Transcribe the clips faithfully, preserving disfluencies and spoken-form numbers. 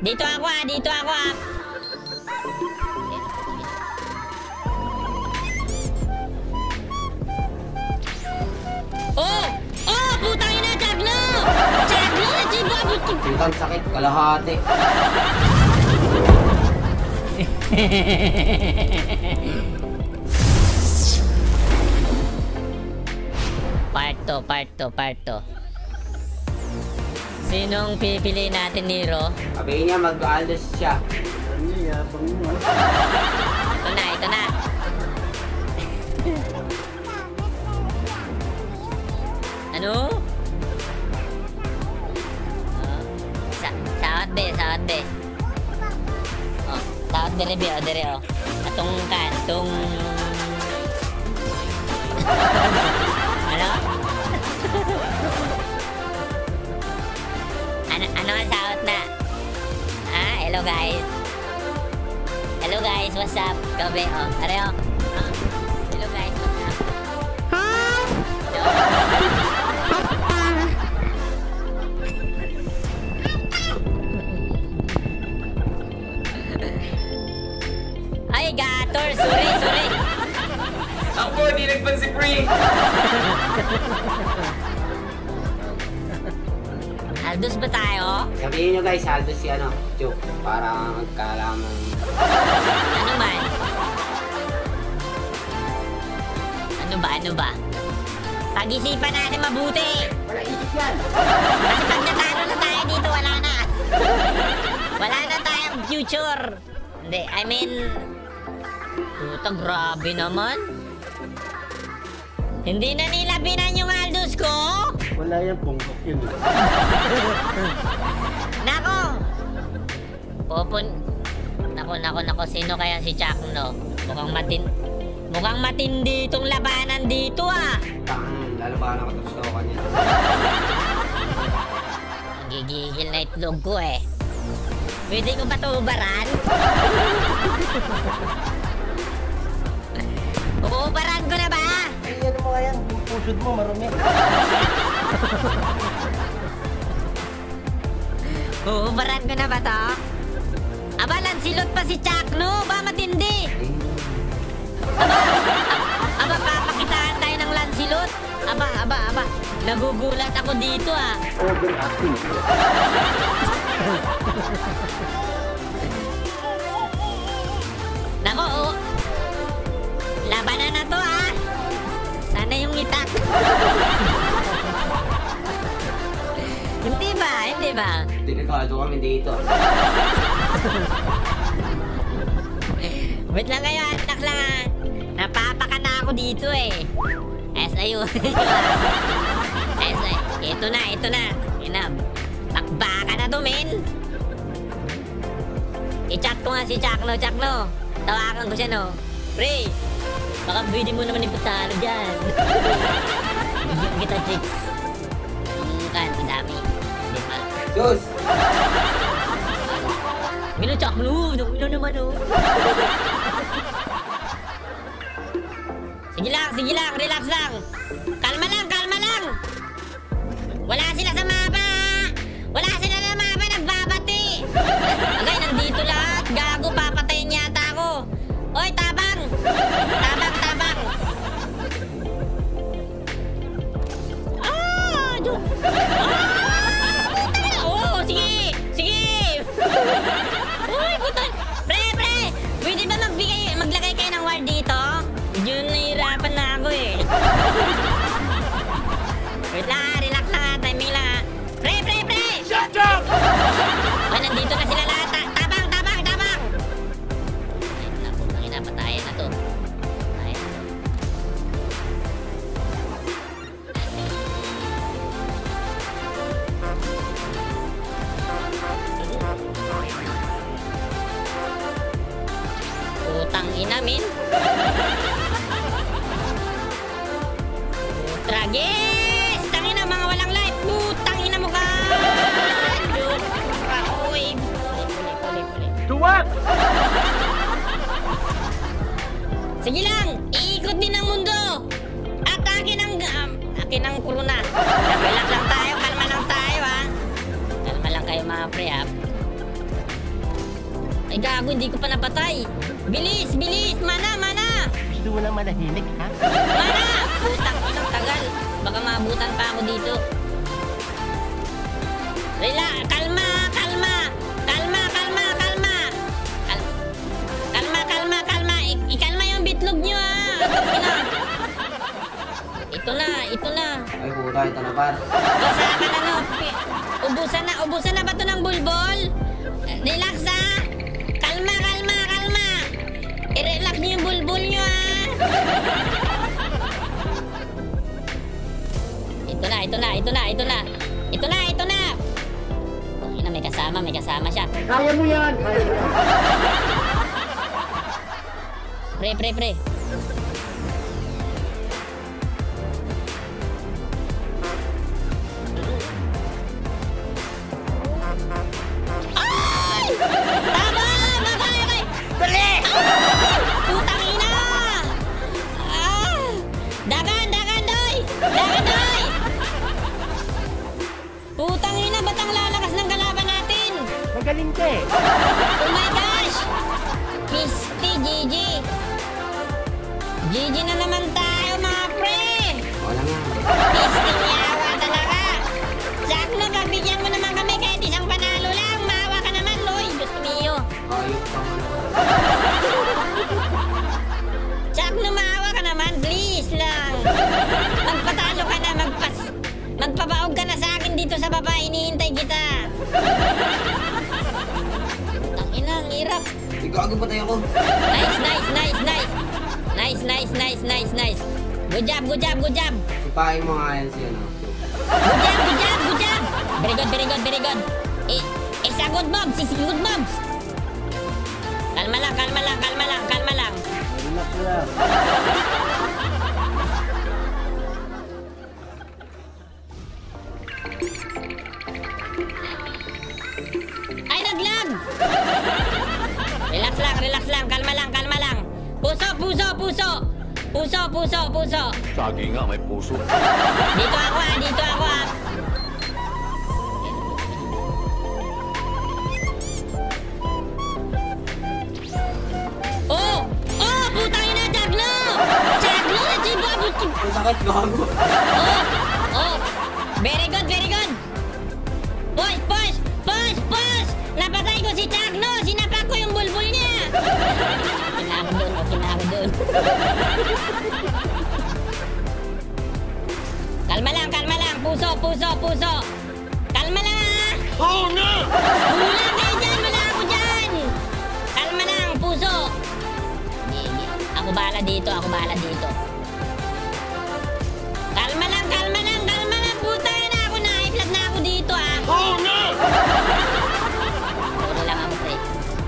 Dito ako ah, dito ako ah. Oh! Oh! Putang ina, Chagno! Chagno! Nachibabuti! Putang sakit, kalahati. Part two, part two, part two. Sinong pipili natin, Nero? Sabihin niya, mag-alas siya. Ito na, ito na. Ano? Oh. Sa sawat be, sawat be. Oh, sawat dire be, oh, dire oh. Atong kan, tung Ano? ano ano ang sawat na? Ah, hello guys. Hello guys, what's up? Gabi oh, are oh. Oh. Hello guys, what's up? Hi. Ay, gator, sorry, sorry. Ako, di nagpan si Pre. Aldous ba tayo? Sabihin nyo guys, Aldous si ano, Joke. Para magkalaman. Ano man? Ano ba, ano ba? Pag-isipan natin mabuti. Wala isip yan. Kasi pag natalo na tayo dito, wala na. Wala na tayong future. Hindi, I mean... Puta, grabe naman. Hindi na nila binan yung Aldous ko? Wala yan, punggok yun. Nako! Popon... Nako, nako, nako. Sino kaya si Chakno? Mukhang matin... Mukhang matindi itong labanan dito ah. Tangan, lalo ba ako gusto ko niya. Gigigil na itlog ko eh. Pwede ko ba ito ubaran? Uubaran ko na ba? Ay, ano mo kaya? Yung pusod mo, marumi. Uubaran ko na ba ito? Aba, lansilot pa si Chakno. Ba, matindi. Aba, aba, papakitaan tayo ng lansilot. Aba, aba, aba. Nagugulat ako dito ah. Overacting. Nako, oh. Labanan na to ah. Sana yung itak. Hindi ba? Hindi ba? Delikado kami dito. Wait lang kayo, anak lang ah. Napapaka na ako dito eh. S I U. S I U. Ito na, ito na. Inab. Takbaka na to, men. I-chat ko nga si Chakno. Chakno, tawakan ko siya, no? Pre, baka pwede mo naman ipatalo dyan. Bigyan kita, chicks. Yung kan, madami. Di ba? Sus! Mino, Chakno. Mino naman, oh. Sige lang, sige lang. Relax lang. Kalma lang, kalma lang. Wala sila sa mapa. Wala sila sa mapa. Nagbabati. Agay, nandito lahat. Gago, papatayin yata ako. Oy, tabang. Tabang, tabang. Ah, Diyos. Ah, oh, sige. Sige. Uy, putan. Pre, pre. Pwede ba magbigay, maglagay kayo ng ward dito? Yun, nahihirapan na ako eh. Wait lang ha, relax lang ha, timing lang ha. Pre, pre, pre! Shut up! Ay, nandito na sila lahat ha. Tabang, tabang, tabang! Ay, naku, nangina, patayan na to. Patayan. Utang ina, min. Tragis! Tangina, mga walang life! Putang ina mo ka! Diyos! Uy! Puli, puli, puli. Duwag! Sige lang! Iikot din ang mundo! At akin ang... Um, akin ang kuruna. Relax lang tayo, kalma lang tayo ha. Kalma lang kayo mga pre ha. Ay, gago, hindi ko pa napatay. Bilis, bilis! Mana, mana! Gusto mo lang manahimik, ha? Mana! Putang inang tagal. Baka maabutan pa ako dito. Rela, kalma, kalma. Kalma, kalma, kalma. Kal kalma, kalma, kalma. I ikalma yung bitlog nyo, ha. Ito na, ito na. Ay, puta, ito na par. Basa ka na, no. Ubusan na, ubusan na ba ito ng bulbol? Relax, ha. Kalma, kalma, kalma. I-relax nyo yung bulbol nyo, ha. Ito na, ito na, ito na, ito na. Ito na, ito na. Ina, may kasama, may kasama siya. Kaya mo yan! Kaya mo yan! Pre, pre, pre. Ay! Tama! Bakay, bakay! Pre! Ay! Putang ina! Ah! Dagan, dagan, doy! Dagan, doy! Putang ina, ba't ang lalakas ng kalaban natin? Magaling ka eh! Oh my gosh! Misty, G G! G G na naman tayo, mga pre! Wala nga. Misty, yawa talaga! Jack, no, pagbigyan mo naman kami kahit isang panalo lang. Maawa ka naman, Loy! Diyos mio! Ayok pa nga naman. Jack, no, maawa ka naman. Please lang! Magpatalo ka na, magpas... Magpabaog ka na sa akin dito sa baba. Hinihintay kita! Tangina, ang hirap! Ikaw, patay ako. Nice, nice, nice, nice! Nice, nice, nice, nice, nice! Good job, good job, good job! Sipahin mo nga yan si ano. Good job, good job, good job! Very good, very good, very good! Eh, it's a good mob, it's a good mob! Kalma lang, kalma lang, kalma lang, kalma lang! Relax lang. Ay, naglag! Relax lang, relax lang, kalma lang, kalma lang! Puso, puso, puso! Puso, puso, puso! Lagi nga may puso. Dito ako ah, dito ako ah! Oh! Oh! Putang ina, Jaglo! Jaglo na chibo! Ang sakit, gago. Oh! Oh! Very good, very good! Push, push! Push, push! Napatay ko si Jaglo! Sinapak ko yung bulbul niya! Okay na ako dun, okay na ako dun. Kalma lang, kalma lang! Puso, puso, puso! Kalma lang ah! Oh no! Wala kayo dyan! Wala ako dyan! Kalma lang, puso! Hindi, ako bahala dito, ako bahala dito. Kalma lang, kalma lang, kalma lang! Puta na ako na! I-flat na ako dito ah! Oh no! Puro lang ako pre.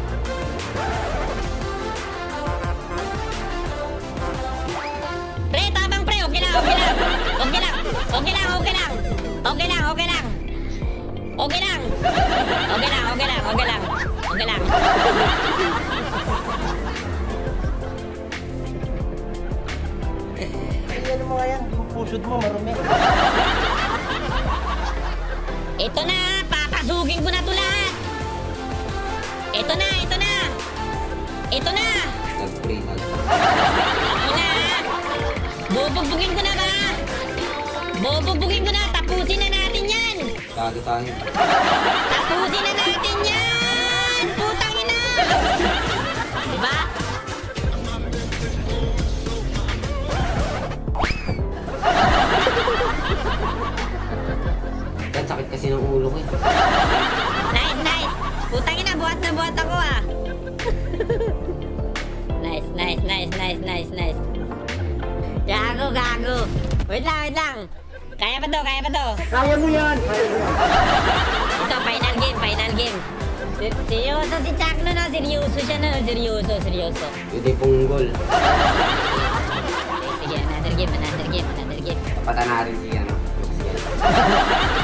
Pre, tabang pre! Okay lang, okay lang! Okay lang, okay lang, okay lang! Okay lang, okay lang! Okay lang! Okay lang, okay lang, okay lang! Okay lang! Ay, ano mo nga yan? Yung pusod mo marumi. Ito na! Papasugin ko na ito lahat! Ito na! Ito na! Ito na! Nag-pray na. Ito na! Bubugbugin ko na ba? Bubugbugin ko na! Tapusin na natin yan! Gago tayo. Tapusin na natin yan! Putang ina! Diba? Yan, sakit kasi ng ulo ko eh. Nice, nice! Putang ina, buhat na buhat ako ah! Nice, nice, nice, nice, nice, nice. Gago, gago! Wait lang, wait lang! Kaya pa to, kaya pa to! Kaya mo yan! Kaya mo yan! Ito, final game, final game. Si- Seryoso si Chakno na, seryoso siya na, seryoso, seryoso. Yung tipong goal. Sige, another game, another game, another game. Kapata na rin si ano. Si ano.